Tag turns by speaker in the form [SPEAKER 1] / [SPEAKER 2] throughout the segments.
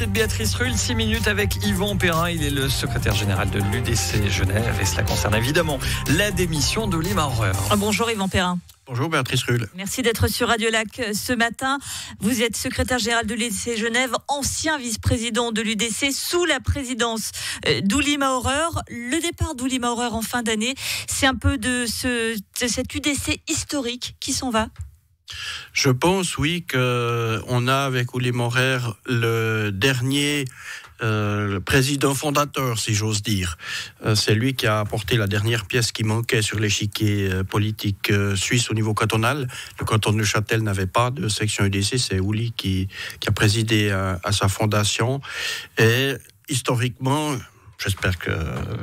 [SPEAKER 1] côté de Béatrice Rulle, 6 minutes avec Yvan Perrin. Il est le secrétaire général de l'UDC Genève et cela concerne évidemment la démission d'Uli Maurer.
[SPEAKER 2] Bonjour Yvan Perrin.
[SPEAKER 3] Bonjour Béatrice Rulle.
[SPEAKER 2] Merci d'être sur Radio Lac ce matin. Vous êtes secrétaire général de l'UDC Genève, ancien vice-président de l'UDC sous la présidence d'Uli Maurer. Le départ d'Uli Maurer en fin d'année, c'est un peu de cet UDC historique qui s'en va.
[SPEAKER 3] Je pense, oui, qu'on a avec Uli Maurer le dernier président fondateur, si j'ose dire. C'est lui qui a apporté la dernière pièce qui manquait sur l'échiquier politique suisse au niveau cantonal. Le canton de Neuchâtel n'avait pas de section UDC, c'est Uli qui a présidé à sa fondation. Et historiquement, j'espère que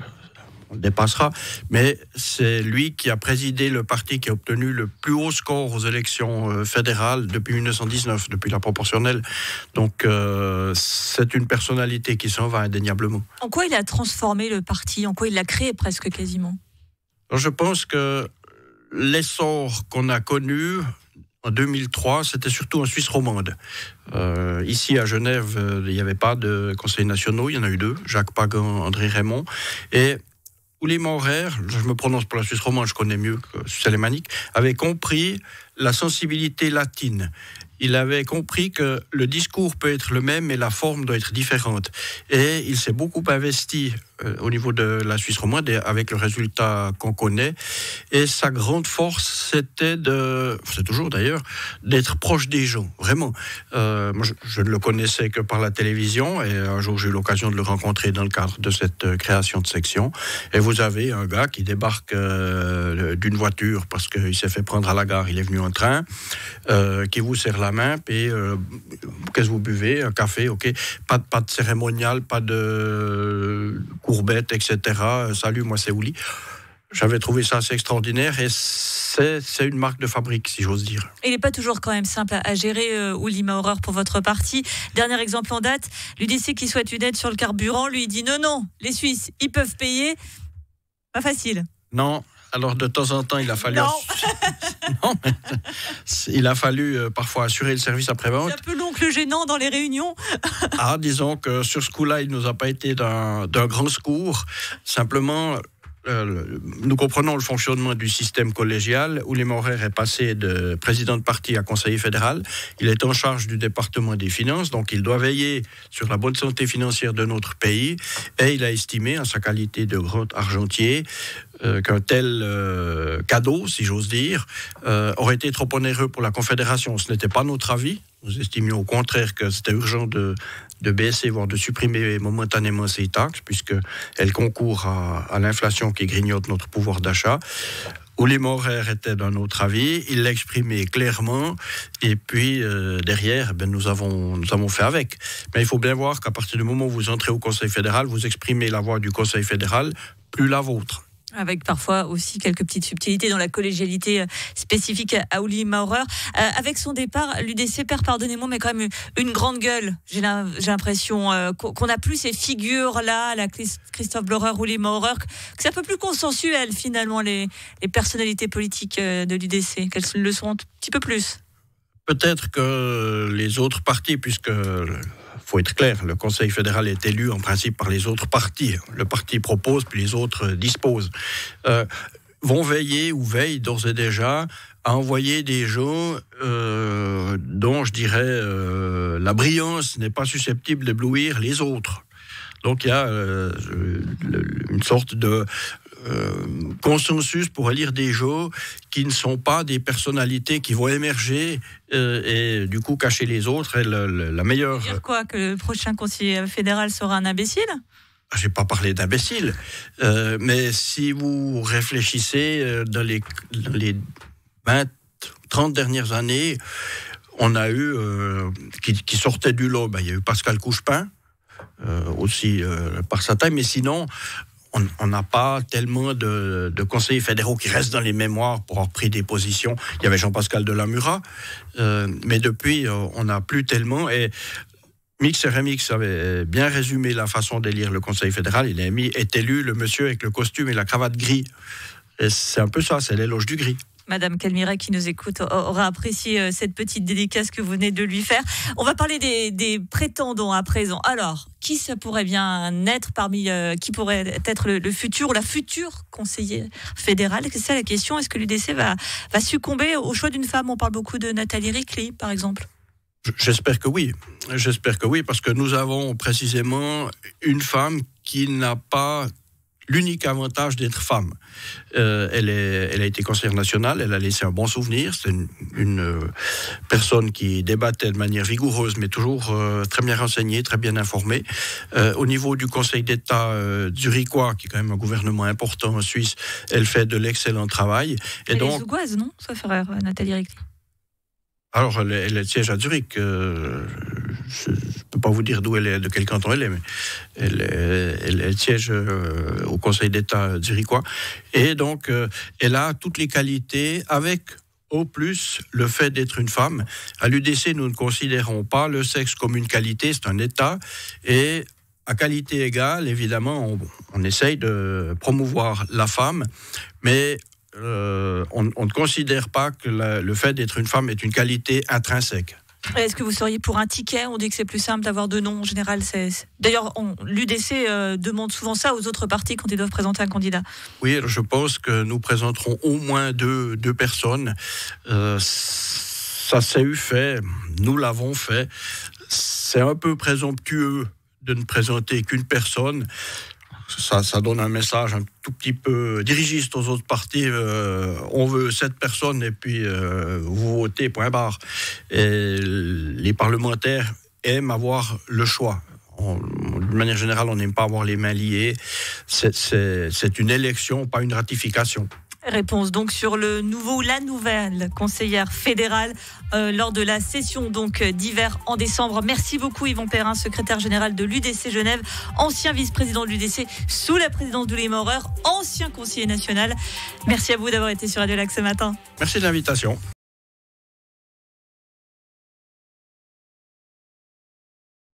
[SPEAKER 3] on le dépassera, mais c'est lui qui a présidé le parti qui a obtenu le plus haut score aux élections fédérales depuis 1919, depuis la proportionnelle. Donc c'est une personnalité qui s'en va indéniablement.
[SPEAKER 2] En quoi il a transformé le parti ? En quoi il l'a créé presque quasiment ?
[SPEAKER 3] Alors, je pense que l'essor qu'on a connu en 2003, c'était surtout en Suisse romande. Ici à Genève, il n'y avait pas de conseils nationaux, il y en a eu deux, Jacques Pagan, André Raymond, et Uli Maurer, je me prononce pour la Suisse romande, je connais mieux que Suisse alémanique, avait compris la sensibilité latine. Il avait compris que le discours peut être le même, mais la forme doit être différente. Et il s'est beaucoup investi au niveau de la Suisse romande, avec le résultat qu'on connaît. Et sa grande force, c'était c'est toujours d'ailleurs, d'être proche des gens, vraiment. Moi, je ne le connaissais que par la télévision, et un jour, j'ai eu l'occasion de le rencontrer dans le cadre de cette création de section. Et vous avez un gars qui débarque d'une voiture parce qu'il s'est fait prendre à la gare, il est venu en train, qui vous serre la main, et qu'est-ce que vous buvez ? Un café, ok. Pas de cérémonial, pas de courbette, etc. Salut, moi c'est Uli. J'avais trouvé ça assez extraordinaire et c'est une marque de fabrique, si j'ose dire.
[SPEAKER 2] Il n'est pas toujours quand même simple à gérer, Uli Maurer, pour votre parti. Dernier exemple en date, l'UDC qui souhaite une aide sur le carburant, lui dit non, les Suisses, ils peuvent payer. Pas facile.
[SPEAKER 3] Non. Alors, de temps en temps, il a fallu...
[SPEAKER 2] Non.
[SPEAKER 3] Il a fallu parfois assurer le service après-vente.
[SPEAKER 2] C'est un peu l'oncle gênant dans les réunions.
[SPEAKER 3] Disons que sur ce coup-là, il ne nous a pas été d'un grand secours. Simplement, nous comprenons le fonctionnement du système collégial. Uli Maurer est passé de président de parti à conseiller fédéral. Il est en charge du département des finances, donc il doit veiller sur la bonne santé financière de notre pays. Et il a estimé, en sa qualité de grand argentier, qu'un tel cadeau, si j'ose dire, aurait été trop onéreux pour la Confédération. Ce n'était pas notre avis. Nous estimions au contraire que c'était urgent de baisser, voire de supprimer momentanément ces taxes, puisqu'elles concourent à l'inflation qui grignote notre pouvoir d'achat. Uli Maurer était d'un autre avis, il l'a exprimé clairement, et puis derrière, nous avons fait avec. Mais il faut bien voir qu'à partir du moment où vous entrez au Conseil fédéral, vous exprimez la voix du Conseil fédéral, plus la vôtre.
[SPEAKER 2] Avec parfois aussi quelques petites subtilités dans la collégialité spécifique à Uli Maurer. Avec son départ, l'UDC perd, pardonnez-moi, mais quand même une grande gueule. J'ai l'impression qu'on n'a plus ces figures-là, la Christophe Blorer, Uli Maurer, que c'est un peu plus consensuel finalement, les personnalités politiques de l'UDC, qu'elles le sont un petit peu plus.
[SPEAKER 3] Peut-être que les autres partis, puisque... faut être clair, le Conseil fédéral est élu en principe par les autres partis. Le parti propose, puis les autres disposent. Vont veiller ou veillent d'ores et déjà à envoyer des gens dont, je dirais, la brillance n'est pas susceptible d'éblouir les autres. Donc il y a une sorte de consensus pour élire des gens qui ne sont pas des personnalités qui vont émerger et du coup cacher les autres. Et la meilleure...
[SPEAKER 2] Dire quoi ? Que le prochain conseiller fédéral sera un imbécile ?
[SPEAKER 3] Je n'ai pas parlé d'imbécile, mais si vous réfléchissez dans les 20-30 dernières années, on a eu qui sortait du lot, il y a eu Pascal Couchepin, aussi par sa taille, mais sinon on n'a pas tellement de conseillers fédéraux qui restent dans les mémoires pour avoir pris des positions. Il y avait Jean-Pascal Delamura, mais depuis on n'a plus tellement. Et Mix et Remix avait bien résumé la façon d'élire le Conseil fédéral. Est élu le monsieur avec le costume et la cravate gris. Et c'est un peu ça, c'est l'éloge du gris.
[SPEAKER 2] Madame Calmiret qui nous écoute aura apprécié cette petite dédicace que vous venez de lui faire. On va parler des prétendants à présent. Alors, qui ça pourrait bien être parmi qui pourrait être le futur ou la future conseillère fédérale? C'est ça la question. Est-ce que l'UDC va succomber au choix d'une femme? On parle beaucoup de Nathalie Ricli, par exemple.
[SPEAKER 3] J'espère que oui. J'espère que oui, parce que nous avons précisément une femme qui n'a pas l'unique avantage d'être femme. Elle a été conseillère nationale, elle a laissé un bon souvenir. C'est une personne qui débattait de manière vigoureuse, mais toujours très bien renseignée, très bien informée. Au niveau du Conseil d'État zurichois, qui est quand même un gouvernement important en Suisse, elle fait de l'excellent travail.
[SPEAKER 2] Et donc, les Zougoises, non? Sauf erreur, Nathalie Ricli.
[SPEAKER 3] Alors, elle siège à Zurich. Je ne peux pas vous dire d'où elle est, de quel canton elle est, mais elle siège au Conseil d'État zurichois. Et donc, elle a toutes les qualités avec, au plus, le fait d'être une femme. À l'UDC, nous ne considérons pas le sexe comme une qualité, c'est un état. Et à qualité égale, évidemment, on essaye de promouvoir la femme, mais on ne considère pas que le fait d'être une femme est une qualité intrinsèque.
[SPEAKER 2] Est-ce que vous seriez pour un ticket? On dit que c'est plus simple d'avoir deux noms en général. D'ailleurs, l'UDC demande souvent ça aux autres partis quand ils doivent présenter un candidat.
[SPEAKER 3] Oui, alors je pense que nous présenterons au moins deux personnes. Ça s'est eu fait, nous l'avons fait. C'est un peu présomptueux de ne présenter qu'une personne. Ça donne un message un tout petit peu dirigiste aux autres partis. On veut cette personne et puis vous votez, point barre. Et les parlementaires aiment avoir le choix. De manière générale, on n'aime pas avoir les mains liées. C'est une élection, pas une ratification.
[SPEAKER 2] Réponse donc sur le nouveau ou la nouvelle conseillère fédérale lors de la session donc d'hiver en décembre. Merci beaucoup Yvon Perrin, secrétaire général de l'UDC Genève, ancien vice-président de l'UDC sous la présidence d'Uli Maurer, ancien conseiller national. Merci à vous d'avoir été sur Radio Lac ce matin.
[SPEAKER 3] Merci de l'invitation.